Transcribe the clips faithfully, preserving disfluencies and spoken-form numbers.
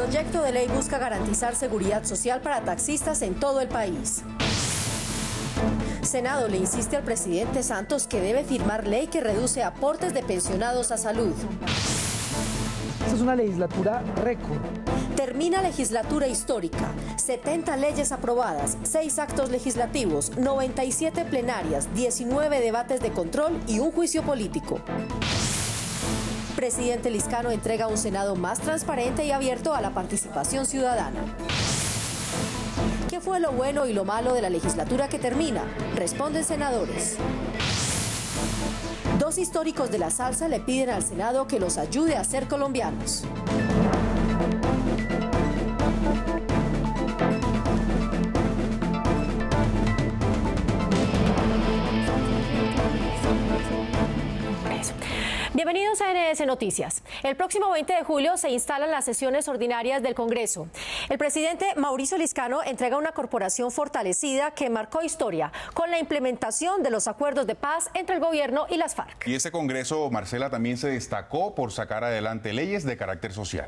Proyecto de ley busca garantizar seguridad social para taxistas en todo el país. Senado le insiste al presidente Santos que debe firmar ley que reduce aportes de pensionados a salud. Esta es una legislatura récord. Termina legislatura histórica, setenta leyes aprobadas, seis actos legislativos, noventa y siete plenarias, diecinueve debates de control y un juicio político. Presidente Lizcano entrega un Senado más transparente y abierto a la participación ciudadana. ¿Qué fue lo bueno y lo malo de la legislatura que termina? Responden senadores. Dos históricos de la salsa le piden al Senado que los ayude a ser colombianos. Bienvenidos a N S Noticias. El próximo veinte de julio se instalan las sesiones ordinarias del Congreso. El presidente Mauricio Lizcano entrega una corporación fortalecida que marcó historia con la implementación de los acuerdos de paz entre el gobierno y las FARC. Y ese Congreso, Marcela, también se destacó por sacar adelante leyes de carácter social.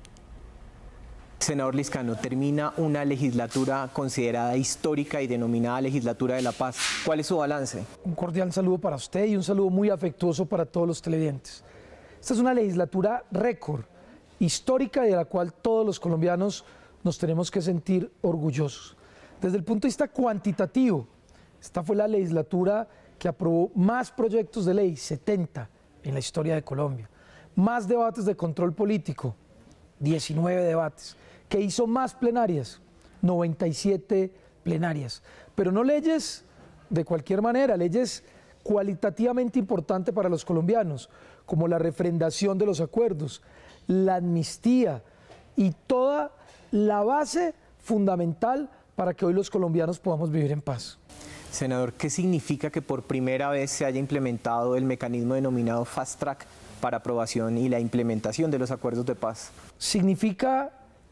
Senador Lizcano, termina una legislatura considerada histórica y denominada Legislatura de la Paz. ¿Cuál es su balance? Un cordial saludo para usted y un saludo muy afectuoso para todos los televidentes. Esta es una legislatura récord, histórica y de la cual todos los colombianos nos tenemos que sentir orgullosos. Desde el punto de vista cuantitativo, esta fue la legislatura que aprobó más proyectos de ley, setenta en la historia de Colombia. Más debates de control político, diecinueve debates. Que hizo más plenarias, noventa y siete plenarias, pero no leyes de cualquier manera, leyes cualitativamente importantes para los colombianos, como la refrendación de los acuerdos, la amnistía y toda la base fundamental para que hoy los colombianos podamos vivir en paz. Senador, ¿qué significa que por primera vez se haya implementado el mecanismo denominado Fast Track para aprobación y la implementación de los acuerdos de paz? Significa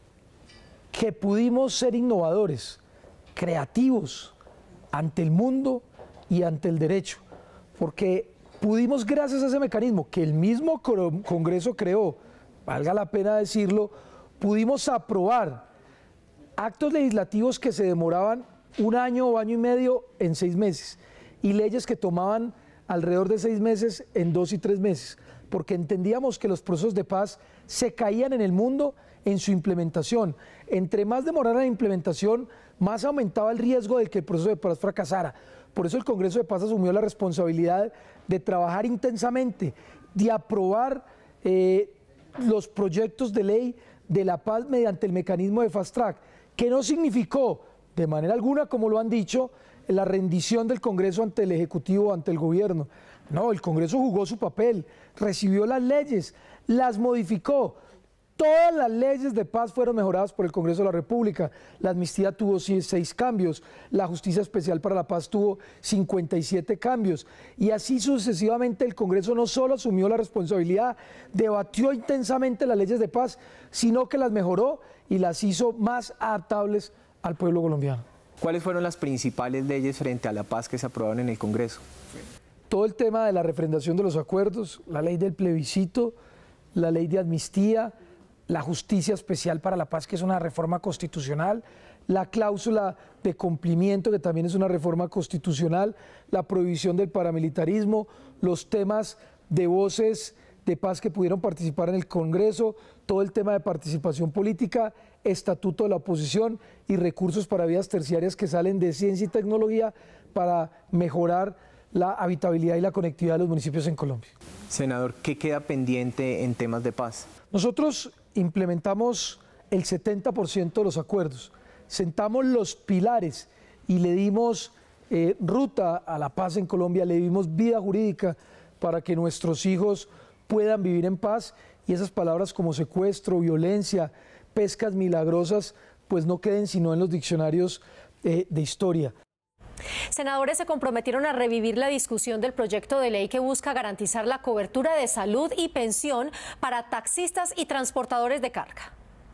que pudimos ser innovadores, creativos ante el mundo y ante el derecho, porque pudimos, gracias a ese mecanismo que el mismo Congreso creó, valga la pena decirlo, pudimos aprobar actos legislativos que se demoraban un año o año y medio en seis meses y leyes que tomaban alrededor de seis meses en dos y tres meses, porque entendíamos que los procesos de paz se caían en el mundo en su implementación. Entre más demorara la implementación, más aumentaba el riesgo de que el proceso de paz fracasara. Por eso el Congreso de Paz asumió la responsabilidad de trabajar intensamente, de aprobar eh, los proyectos de ley de la paz mediante el mecanismo de Fast Track, que no significó de manera alguna, como lo han dicho, la rendición del Congreso ante el Ejecutivo, ante el Gobierno. No, el Congreso jugó su papel, recibió las leyes, las modificó. Todas las leyes de paz fueron mejoradas por el Congreso de la República. La amnistía tuvo seis cambios, la Justicia Especial para la Paz tuvo cincuenta y siete cambios. Y así sucesivamente el Congreso no solo asumió la responsabilidad, debatió intensamente las leyes de paz, sino que las mejoró y las hizo más adaptables al pueblo colombiano. ¿Cuáles fueron las principales leyes frente a la paz que se aprobaron en el Congreso? Todo el tema de la refrendación de los acuerdos, la ley del plebiscito, la ley de amnistía, la Justicia Especial para la Paz, que es una reforma constitucional, la cláusula de cumplimiento, que también es una reforma constitucional, la prohibición del paramilitarismo, los temas de voces de paz que pudieron participar en el Congreso, todo el tema de participación política, estatuto de la oposición y recursos para vías terciarias que salen de ciencia y tecnología para mejorar la habitabilidad y la conectividad de los municipios en Colombia. Senador, ¿qué queda pendiente en temas de paz? Nosotros implementamos el setenta por ciento de los acuerdos, sentamos los pilares y le dimos eh, ruta a la paz en Colombia, le dimos vida jurídica para que nuestros hijos puedan vivir en paz y esas palabras como secuestro, violencia, pescas milagrosas, pues no queden sino en los diccionarios eh, de historia. Senadores se comprometieron a revivir la discusión del proyecto de ley que busca garantizar la cobertura de salud y pensión para taxistas y transportadores de carga.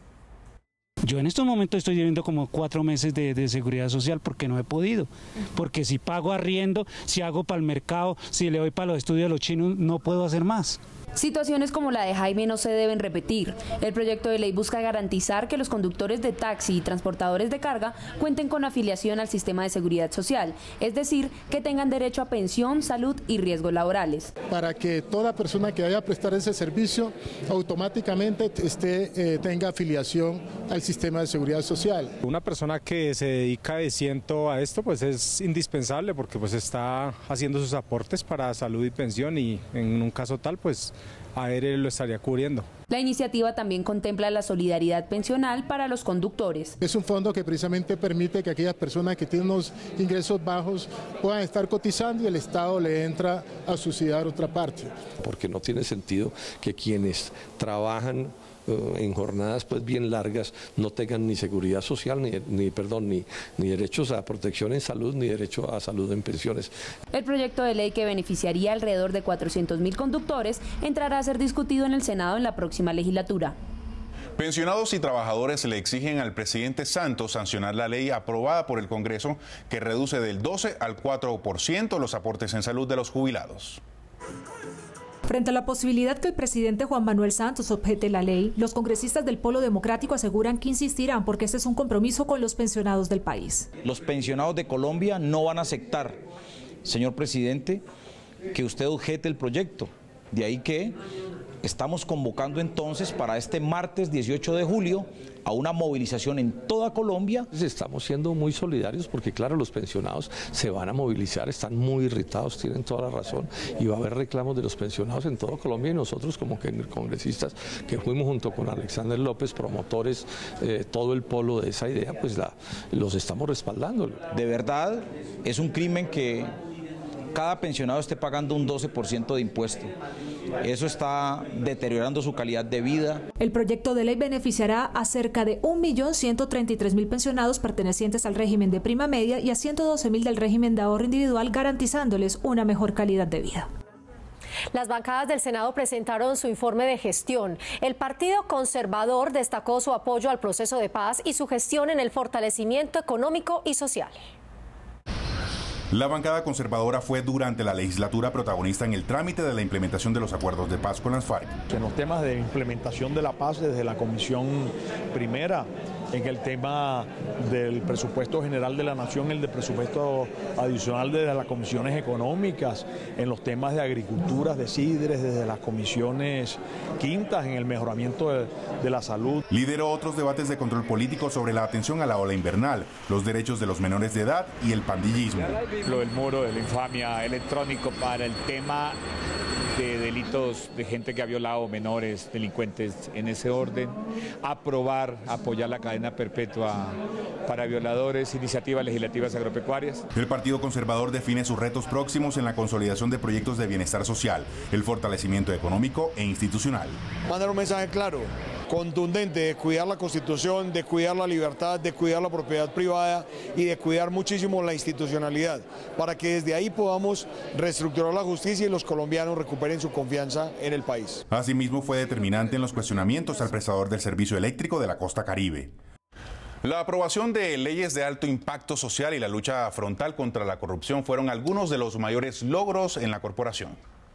Yo en estos momentos estoy viviendo como cuatro meses de, de seguridad social porque no he podido, porque si pago arriendo, si hago para el mercado, si le doy para los estudios de los chinos, no puedo hacer más. Situaciones como la de Jaime no se deben repetir. El proyecto de ley busca garantizar que los conductores de taxi y transportadores de carga cuenten con afiliación al sistema de seguridad social, es decir, que tengan derecho a pensión, salud y riesgos laborales. Para que toda persona que vaya a prestar ese servicio automáticamente esté, eh, tenga afiliación al sistema de seguridad social. Una persona que se dedica de ciento a esto pues es indispensable porque pues está haciendo sus aportes para salud y pensión y en un caso tal pues A E R lo estaría cubriendo. La iniciativa también contempla la solidaridad pensional para los conductores. Es un fondo que precisamente permite que aquellas personas que tienen unos ingresos bajos puedan estar cotizando y el Estado le entra a subsidiar otra parte. Porque no tiene sentido que quienes trabajan en jornadas pues bien largas no tengan ni seguridad social ni, ni perdón ni, ni derechos a protección en salud ni derecho a salud en pensiones. El proyecto de ley, que beneficiaría alrededor de cuatrocientos mil conductores, entrará a ser discutido en el Senado en la próxima legislatura. Pensionados y trabajadores le exigen al presidente Santos sancionar la ley aprobada por el Congreso que reduce del doce al cuatro por ciento los aportes en salud de los jubilados. Frente a la posibilidad que el presidente Juan Manuel Santos objete la ley, los congresistas del Polo Democrático aseguran que insistirán porque este es un compromiso con los pensionados del país. Los pensionados de Colombia no van a aceptar, señor presidente, que usted objete el proyecto. De ahí que estamos convocando entonces para este martes dieciocho de julio a una movilización en toda Colombia. Estamos siendo muy solidarios porque claro, los pensionados se van a movilizar, están muy irritados, tienen toda la razón y va a haber reclamos de los pensionados en toda Colombia y nosotros como que congresistas que fuimos junto con Alexander López, promotores, eh, todo el polo de esa idea, pues la, los estamos respaldando. De verdad es un crimen que cada pensionado esté pagando un doce por ciento de impuesto. Eso está deteriorando su calidad de vida. El proyecto de ley beneficiará a cerca de un millón ciento treinta y tres mil pensionados pertenecientes al régimen de prima media y a ciento doce mil del régimen de ahorro individual, garantizándoles una mejor calidad de vida. Las bancadas del Senado presentaron su informe de gestión. El Partido Conservador destacó su apoyo al proceso de paz y su gestión en el fortalecimiento económico y social. La bancada conservadora fue durante la legislatura protagonista en el trámite de la implementación de los acuerdos de paz con las FARC. En los temas de implementación de la paz desde la Comisión Primera, en el tema del presupuesto general de la Nación, el de presupuesto adicional desde las comisiones económicas, en los temas de agricultura, de CIDRES, desde las comisiones quintas, en el mejoramiento de, de la salud. Lideró otros debates de control político sobre la atención a la ola invernal, los derechos de los menores de edad y el pandillismo. Lo del muro de la infamia electrónico para el tema de delitos de gente que ha violado menores, delincuentes en ese orden, aprobar, apoyar la cadena perpetua para violadores, iniciativas legislativas agropecuarias. El Partido Conservador define sus retos próximos en la consolidación de proyectos de bienestar social, el fortalecimiento económico e institucional. Mandar un mensaje claro, contundente, de cuidar la Constitución, de cuidar la libertad, de cuidar la propiedad privada y de cuidar muchísimo la institucionalidad, para que desde ahí podamos reestructurar la justicia y los colombianos recuperen su confianza en el país. Asimismo, fue determinante en los cuestionamientos al prestador del servicio eléctrico de la costa Caribe. La aprobación de leyes de alto impacto social y la lucha frontal contra la corrupción fueron algunos de los mayores logros en la corporación.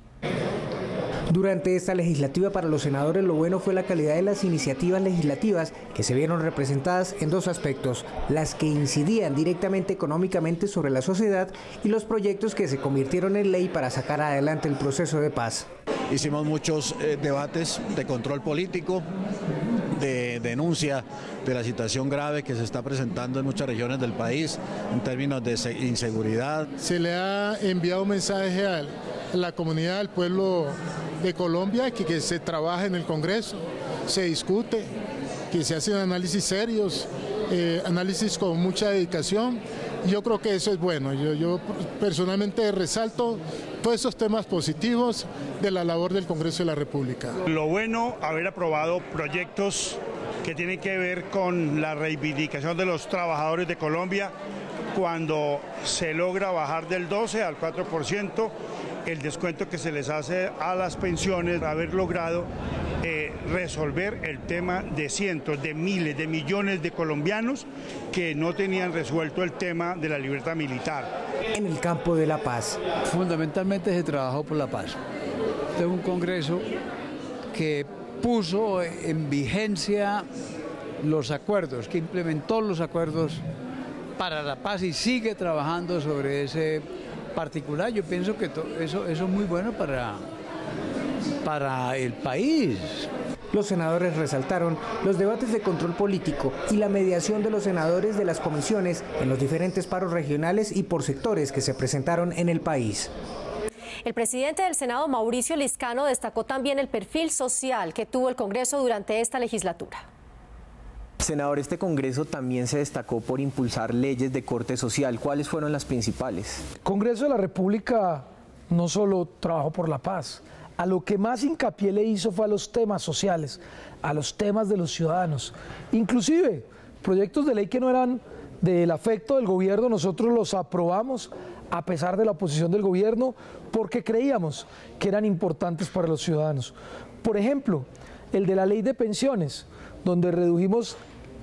Durante esta legislativa para los senadores lo bueno fue la calidad de las iniciativas legislativas que se vieron representadas en dos aspectos, las que incidían directamente económicamente sobre la sociedad y los proyectos que se convirtieron en ley para sacar adelante el proceso de paz. Hicimos muchos eh, debates de control político, de denuncia de la situación grave que se está presentando en muchas regiones del país en términos de inseguridad. Se le ha enviado un mensaje a la comunidad, al pueblo de Colombia, que, que se trabaja en el Congreso, se discute, que se hacen análisis serios, eh, análisis con mucha dedicación. Yo creo que eso es bueno. Yo, yo personalmente resalto todos esos temas positivos de la labor del Congreso de la República. Lo bueno, haber aprobado proyectos que tienen que ver con la reivindicación de los trabajadores de Colombia cuando se logra bajar del doce al cuatro por ciento el descuento que se les hace a las pensiones, haber logrado eh, resolver el tema de cientos, de miles, de millones de colombianos que no tenían resuelto el tema de la libertad militar. En el campo de la paz. Fundamentalmente se trabajó por la paz. de un Congreso que puso en vigencia los acuerdos, que implementó los acuerdos para la paz y sigue trabajando sobre ese particular. Yo pienso que eso, eso es muy bueno para, para el país. Los senadores resaltaron los debates de control político y la mediación de los senadores de las comisiones en los diferentes paros regionales y por sectores que se presentaron en el país. El presidente del Senado, Mauricio Liscano, destacó también el perfil social que tuvo el Congreso durante esta legislatura. Senador, este Congreso también se destacó por impulsar leyes de corte social. ¿Cuáles fueron las principales? El Congreso de la República no solo trabajó por la paz, a lo que más hincapié le hizo fue a los temas sociales, a los temas de los ciudadanos. Inclusive, proyectos de ley que no eran del afecto del gobierno, nosotros los aprobamos a pesar de la oposición del gobierno, porque creíamos que eran importantes para los ciudadanos. Por ejemplo, el de la ley de pensiones, donde redujimos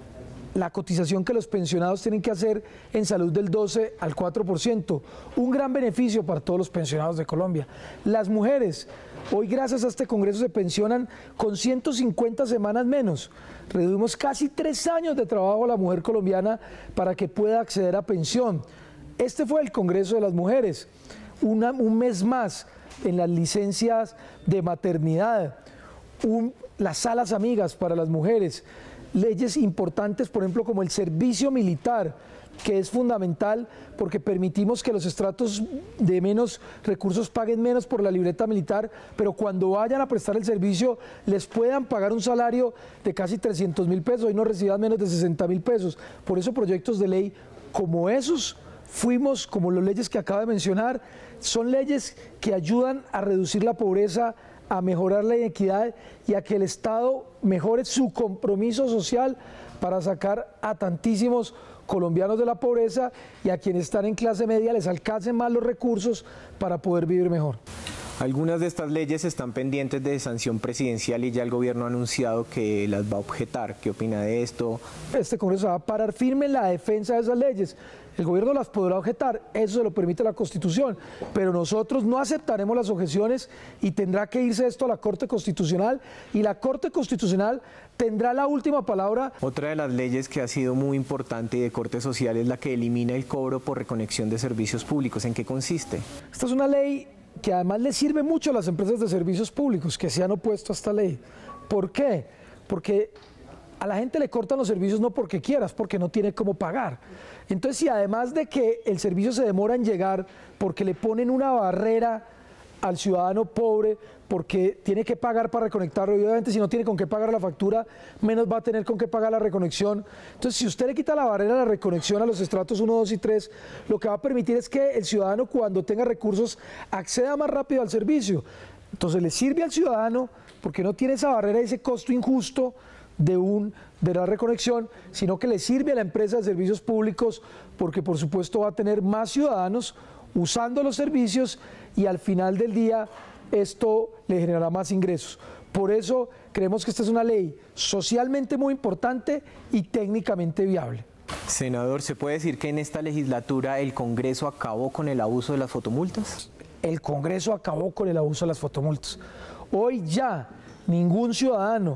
la cotización que los pensionados tienen que hacer en salud del doce al cuatro por ciento, un gran beneficio para todos los pensionados de Colombia. Las mujeres, hoy gracias a este Congreso se pensionan con ciento cincuenta semanas menos. Redujimos casi tres años de trabajo a la mujer colombiana para que pueda acceder a pensión. Este fue el Congreso de las Mujeres, Una, un mes más en las licencias de maternidad, un, las salas amigas para las mujeres, leyes importantes, por ejemplo, como el servicio militar, que es fundamental porque permitimos que los estratos de menos recursos paguen menos por la libreta militar, pero cuando vayan a prestar el servicio les puedan pagar un salario de casi trescientos mil pesos y no reciban menos de sesenta mil pesos. Por eso proyectos de ley como esos fuimos, como las leyes que acabo de mencionar, son leyes que ayudan a reducir la pobreza, a mejorar la inequidad y a que el Estado mejore su compromiso social para sacar a tantísimos colombianos de la pobreza y a quienes están en clase media les alcancen más los recursos para poder vivir mejor. Algunas de estas leyes están pendientes de sanción presidencial y ya el gobierno ha anunciado que las va a objetar. ¿Qué opina de esto? Este Congreso va a parar firme en la defensa de esas leyes. El gobierno las podrá objetar, eso se lo permite la Constitución, pero nosotros no aceptaremos las objeciones y tendrá que irse esto a la Corte Constitucional y la Corte Constitucional tendrá la última palabra. Otra de las leyes que ha sido muy importante y de corte social es la que elimina el cobro por reconexión de servicios públicos. ¿En qué consiste? Esta es una ley que además le sirve mucho a las empresas de servicios públicos que se han opuesto a esta ley. ¿Por qué? Porque a la gente le cortan los servicios no porque quiera, es porque no tiene cómo pagar. Entonces, si además de que el servicio se demora en llegar porque le ponen una barrera al ciudadano pobre, porque tiene que pagar para reconectarlo, y obviamente si no tiene con qué pagar la factura, menos va a tener con qué pagar la reconexión. Entonces, si usted le quita la barrera de la reconexión a los estratos uno, dos y tres, lo que va a permitir es que el ciudadano, cuando tenga recursos, acceda más rápido al servicio. Entonces, le sirve al ciudadano porque no tiene esa barrera, ese costo injusto de, un, de la reconexión, sino que le sirve a la empresa de servicios públicos porque por supuesto va a tener más ciudadanos usando los servicios y al final del día esto le generará más ingresos. Por eso creemos que esta es una ley socialmente muy importante y técnicamente viable. Senador, ¿se puede decir que en esta legislatura el Congreso acabó con el abuso de las fotomultas? El Congreso acabó con el abuso de las fotomultas. Hoy ya ningún ciudadano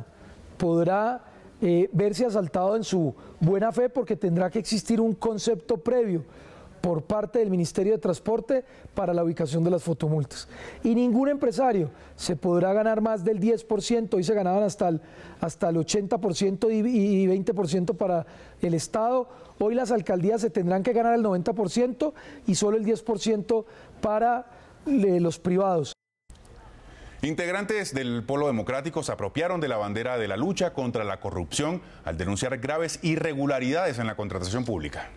podrá eh, verse asaltado en su buena fe porque tendrá que existir un concepto previo por parte del Ministerio de Transporte para la ubicación de las fotomultas. Y ningún empresario se podrá ganar más del diez por ciento, hoy se ganaban hasta el, hasta el ochenta por ciento y, y veinte por ciento para el Estado, hoy las alcaldías se tendrán que ganar el noventa por ciento y solo el diez por ciento para eh, los privados. Integrantes del Polo Democrático se apropiaron de la bandera de la lucha contra la corrupción al denunciar graves irregularidades en la contratación pública.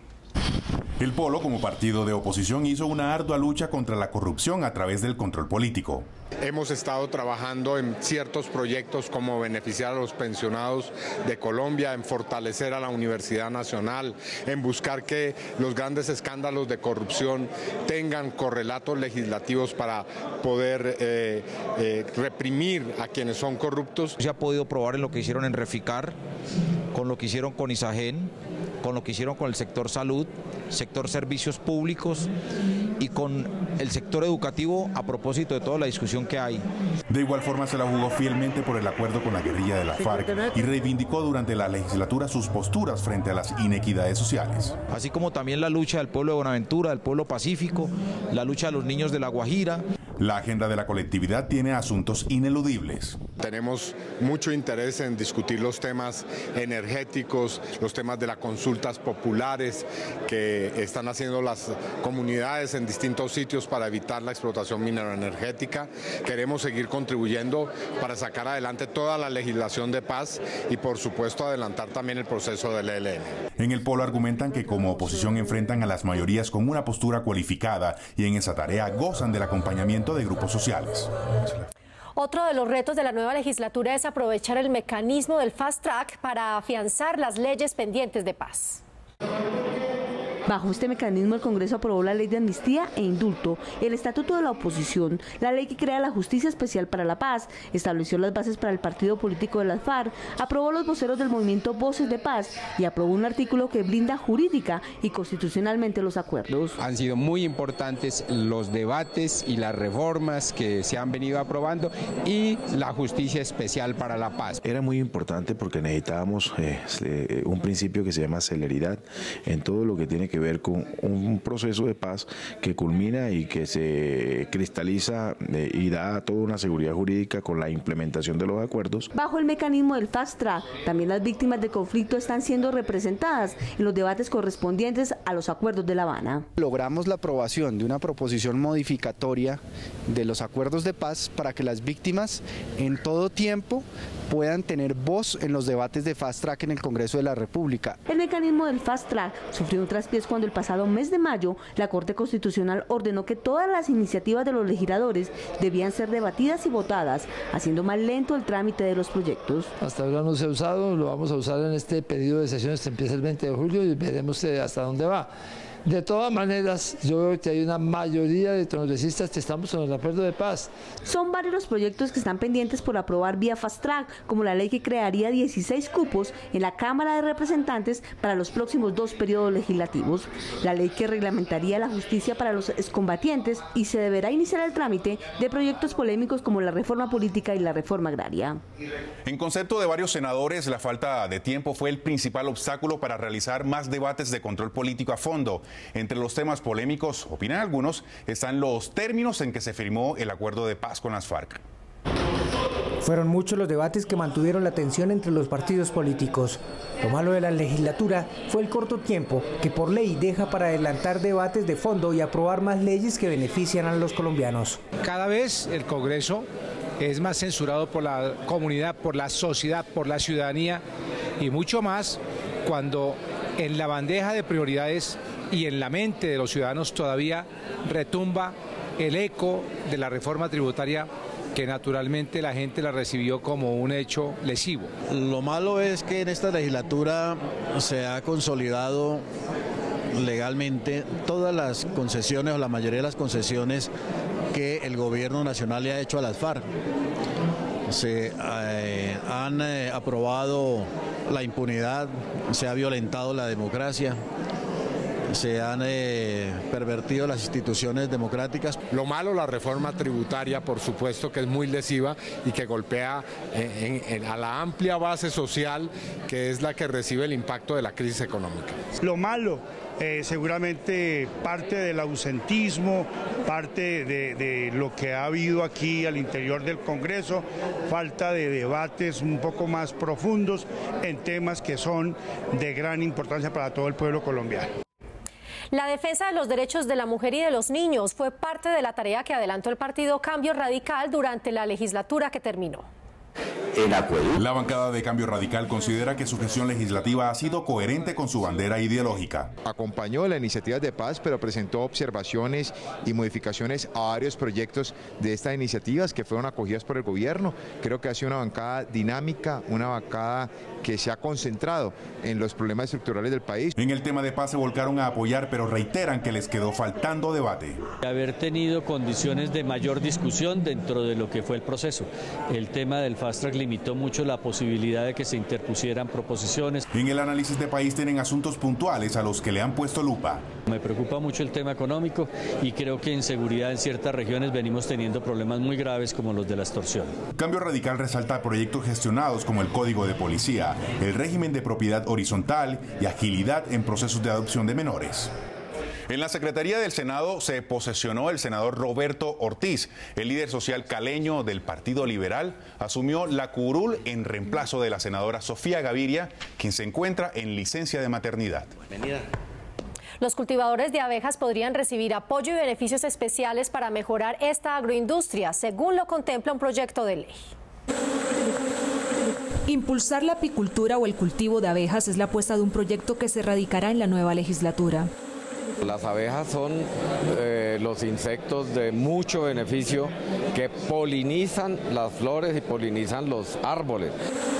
El Polo, como partido de oposición, hizo una ardua lucha contra la corrupción a través del control político. Hemos estado trabajando en ciertos proyectos como beneficiar a los pensionados de Colombia, en fortalecer a la Universidad Nacional, en buscar que los grandes escándalos de corrupción tengan correlatos legislativos para poder eh, eh, reprimir a quienes son corruptos. Se ha podido probar en lo que hicieron en Reficar, con lo que hicieron con Isagen, con lo que hicieron con el sector salud, sector servicios públicos y con el sector educativo a propósito de toda la discusión que hay. De igual forma se la jugó fielmente por el acuerdo con la guerrilla de la FARC y reivindicó durante la legislatura sus posturas frente a las inequidades sociales. Así como también la lucha del pueblo de Buenaventura, del pueblo pacífico, la lucha de los niños de La Guajira. La agenda de la colectividad tiene asuntos ineludibles. Tenemos mucho interés en discutir los temas energéticos, los temas de las consultas populares que están haciendo las comunidades en distintos sitios para evitar la explotación mineroenergética. Queremos seguir contribuyendo para sacar adelante toda la legislación de paz y por supuesto adelantar también el proceso del E L N. En el polo argumentan que como oposición enfrentan a las mayorías con una postura cualificada y en esa tarea gozan del acompañamiento de grupos sociales. Otro de los retos de la nueva legislatura es aprovechar el mecanismo del Fast Track para afianzar las leyes pendientes de paz. Bajo este mecanismo, el Congreso aprobó la ley de amnistía e indulto, el estatuto de la oposición, la ley que crea la Justicia Especial para la Paz, estableció las bases para el partido político de las FARC, aprobó los voceros del movimiento Voces de Paz y aprobó un artículo que blinda jurídica y constitucionalmente los acuerdos. Han sido muy importantes los debates y las reformas que se han venido aprobando y la Justicia Especial para la Paz. Era muy importante porque necesitábamos eh, un principio que se llama celeridad en todo lo que tiene que ver con un proceso de paz que culmina y que se cristaliza eh, y da toda una seguridad jurídica con la implementación de los acuerdos. Bajo el mecanismo del Fast Track, también las víctimas de conflicto están siendo representadas en los debates correspondientes a los acuerdos de La Habana. Logramos la aprobación de una proposición modificatoria de los acuerdos de paz para que las víctimas en todo tiempo puedan tener voz en los debates de Fast Track en el Congreso de la República. El mecanismo del Fast Track sufrió un traspiés cuando el pasado mes de mayo la Corte Constitucional ordenó que todas las iniciativas de los legisladores debían ser debatidas y votadas, haciendo más lento el trámite de los proyectos. Hasta ahora no se ha usado, lo vamos a usar en este periodo de sesiones que empieza el veinte de julio y veremos hasta dónde va. De todas maneras, yo veo que hay una mayoría de congresistas que estamos en el acuerdo de paz. Son varios los proyectos que están pendientes por aprobar vía Fast Track, como la ley que crearía dieciséis cupos en la Cámara de Representantes para los próximos dos periodos legislativos, la ley que reglamentaría la justicia para los excombatientes y se deberá iniciar el trámite de proyectos polémicos como la reforma política y la reforma agraria. En concepto de varios senadores, la falta de tiempo fue el principal obstáculo para realizar más debates de control político a fondo. Entre los temas polémicos, opinan algunos, están los términos en que se firmó el acuerdo de paz con las FARC. Fueron muchos los debates que mantuvieron la tensión entre los partidos políticos. Lo malo de la legislatura fue el corto tiempo que por ley deja para adelantar debates de fondo y aprobar más leyes que benefician a los colombianos. Cada vez el Congreso es más censurado por la comunidad, por la sociedad, por la ciudadanía y mucho más cuando en la bandeja de prioridades y en la mente de los ciudadanos todavía retumba el eco de la reforma tributaria que naturalmente la gente la recibió como un hecho lesivo. Lo malo es que en esta legislatura se ha consolidado legalmente todas las concesiones o la mayoría de las concesiones que el gobierno nacional le ha hecho a las FARC. Se eh, han eh, aprobado la impunidad, se ha violentado la democracia, se han eh, pervertido las instituciones democráticas. Lo malo, la reforma tributaria, por supuesto, que es muy lesiva y que golpea en, en, a la amplia base social, que es la que recibe el impacto de la crisis económica. Lo malo, eh, seguramente parte del ausentismo, parte de, de lo que ha habido aquí al interior del Congreso, falta de debates un poco más profundos en temas que son de gran importancia para todo el pueblo colombiano. La defensa de los derechos de la mujer y de los niños fue parte de la tarea que adelantó el partido Cambio Radical durante la legislatura que terminó. La bancada de Cambio Radical considera que su gestión legislativa ha sido coherente con su bandera ideológica. Acompañó la iniciativa de paz, pero presentó observaciones y modificaciones a varios proyectos de estas iniciativas que fueron acogidas por el gobierno. Creo que ha sido una bancada dinámica, una bancada que se ha concentrado en los problemas estructurales del país. En el tema de paz se volcaron a apoyar, pero reiteran que les quedó faltando debate. Haber tenido condiciones de mayor discusión dentro de lo que fue el proceso. El tema del Fast Track limitó mucho la posibilidad de que se interpusieran proposiciones. En el análisis de país tienen asuntos puntuales a los que le han puesto lupa. Me preocupa mucho el tema económico y creo que en seguridad en ciertas regiones venimos teniendo problemas muy graves como los de la extorsión. Cambio Radical resalta proyectos gestionados como el Código de Policía, el régimen de propiedad horizontal y agilidad en procesos de adopción de menores. En la Secretaría del Senado se posesionó el senador Roberto Ortiz. El líder social caleño del Partido Liberal asumió la curul en reemplazo de la senadora Sofía Gaviria, quien se encuentra en licencia de maternidad. Bienvenida. Los cultivadores de abejas podrían recibir apoyo y beneficios especiales para mejorar esta agroindustria, según lo contempla un proyecto de ley. Impulsar la apicultura o el cultivo de abejas es la apuesta de un proyecto que se radicará en la nueva legislatura. Las abejas son eh, los insectos de mucho beneficio que polinizan las flores y polinizan los árboles.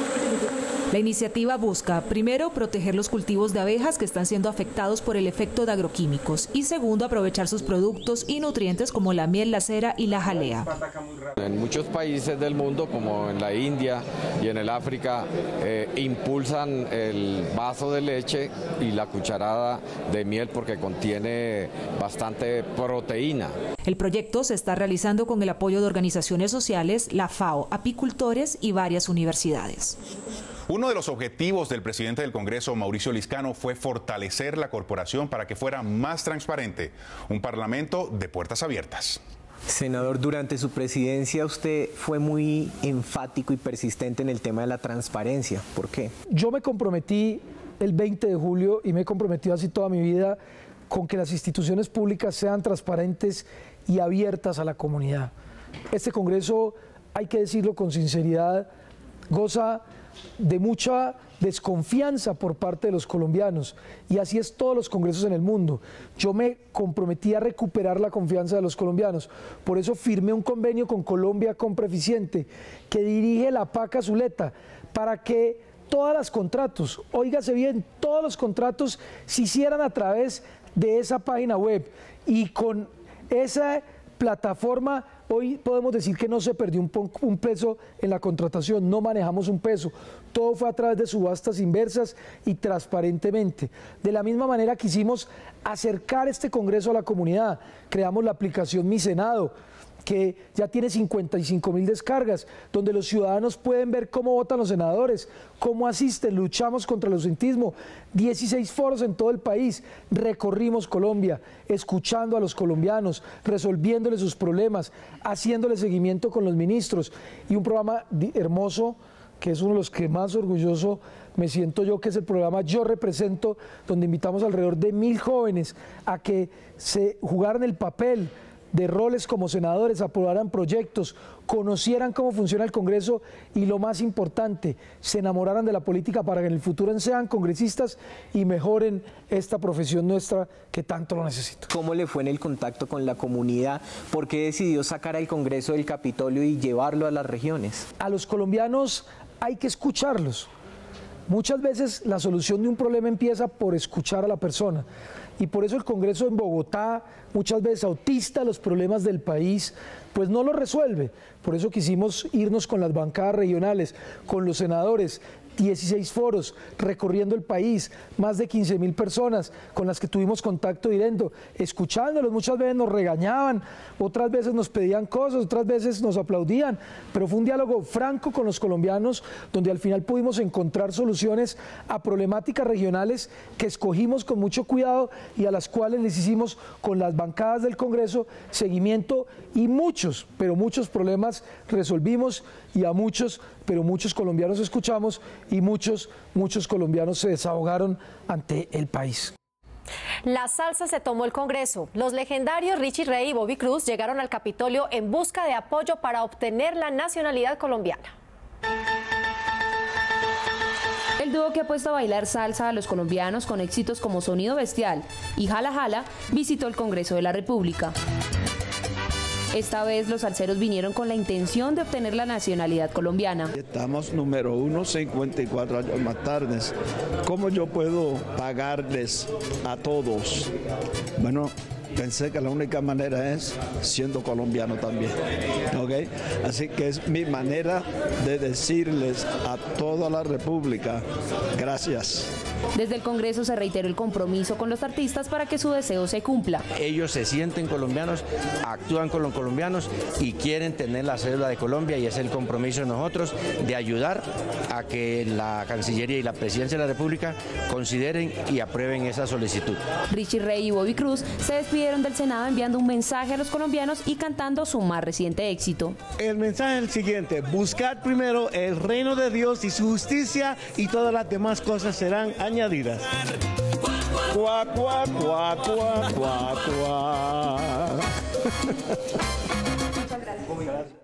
La iniciativa busca, primero, proteger los cultivos de abejas que están siendo afectados por el efecto de agroquímicos y segundo, aprovechar sus productos y nutrientes como la miel, la cera y la jalea. En muchos países del mundo, como en la India y en el África, eh, impulsan el vaso de leche y la cucharada de miel porque contiene bastante proteína. El proyecto se está realizando con el apoyo de organizaciones sociales, la FAO, apicultores y varias universidades. Uno de los objetivos del presidente del Congreso, Mauricio Liscano, fue fortalecer la corporación para que fuera más transparente. Un parlamento de puertas abiertas. Senador, durante su presidencia usted fue muy enfático y persistente en el tema de la transparencia. ¿Por qué? Yo me comprometí el veinte de julio y me he comprometido así toda mi vida con que las instituciones públicas sean transparentes y abiertas a la comunidad. Este Congreso, hay que decirlo con sinceridad, goza de mucha desconfianza por parte de los colombianos, y así es todos los congresos en el mundo. Yo me comprometí a recuperar la confianza de los colombianos, por eso firmé un convenio con Colombia Compra Eficiente que dirige la PACA Zuleta para que todos los contratos, óigase bien, todos los contratos se hicieran a través de esa página web, y con esa plataforma hoy podemos decir que no se perdió un, un peso en la contratación, no manejamos un peso, todo fue a través de subastas inversas y transparentemente. De la misma manera quisimos acercar este Congreso a la comunidad, creamos la aplicación Mi Senado, que ya tiene cincuenta y cinco mil descargas, donde los ciudadanos pueden ver cómo votan los senadores, cómo asisten, luchamos contra el ausentismo, dieciséis foros en todo el país, recorrimos Colombia, escuchando a los colombianos, resolviéndoles sus problemas, haciéndole seguimiento con los ministros, y un programa hermoso, que es uno de los que más orgulloso me siento yo, que es el programa Yo Represento, donde invitamos alrededor de mil jóvenes a que se jugaran el papel de roles como senadores, aprobaran proyectos, conocieran cómo funciona el Congreso y, lo más importante, se enamoraran de la política para que en el futuro sean congresistas y mejoren esta profesión nuestra que tanto lo necesita. ¿Cómo le fue en el contacto con la comunidad? ¿Por qué decidió sacar al Congreso del Capitolio y llevarlo a las regiones? A los colombianos hay que escucharlos. Muchas veces la solución de un problema empieza por escuchar a la persona. Y por eso el Congreso en Bogotá, muchas veces autista los problemas del país, pues no los resuelve. Por eso quisimos irnos con las bancadas regionales, con los senadores, dieciséis foros, recorriendo el país, más de quince mil personas con las que tuvimos contacto directo, escuchándolos. Muchas veces nos regañaban, otras veces nos pedían cosas, otras veces nos aplaudían, pero fue un diálogo franco con los colombianos, donde al final pudimos encontrar soluciones a problemáticas regionales que escogimos con mucho cuidado y a las cuales les hicimos con las bancadas del Congreso seguimiento, y muchos, pero muchos problemas resolvimos, y a muchos, pero muchos colombianos escuchamos, y muchos, muchos colombianos se desahogaron ante el país. La salsa se tomó el Congreso. Los legendarios Richie Ray y Bobby Cruz llegaron al Capitolio en busca de apoyo para obtener la nacionalidad colombiana. El dúo que ha puesto a bailar salsa a los colombianos con éxitos como Sonido Bestial y Jala Jala visitó el Congreso de la República. Esta vez los salseros vinieron con la intención de obtener la nacionalidad colombiana. Estamos número uno, cincuenta y cuatro años más tarde. ¿Cómo yo puedo pagarles a todos? Bueno, pensé que la única manera es siendo colombiano también, ¿ok? Así que es mi manera de decirles a toda la República, gracias. Desde el Congreso se reiteró el compromiso con los artistas para que su deseo se cumpla. Ellos se sienten colombianos, actúan con los colombianos y quieren tener la cédula de Colombia, y es el compromiso de nosotros de ayudar a que la Cancillería y la Presidencia de la República consideren y aprueben esa solicitud. Richie Rey y Bobby Cruz se despidieron del Senado enviando un mensaje a los colombianos y cantando su más reciente éxito. El mensaje es el siguiente: buscad primero el reino de Dios y su justicia, y todas las demás cosas serán añadidas. Cuá, cuá, cuá, cuá, cuá, cuá. Muchas gracias.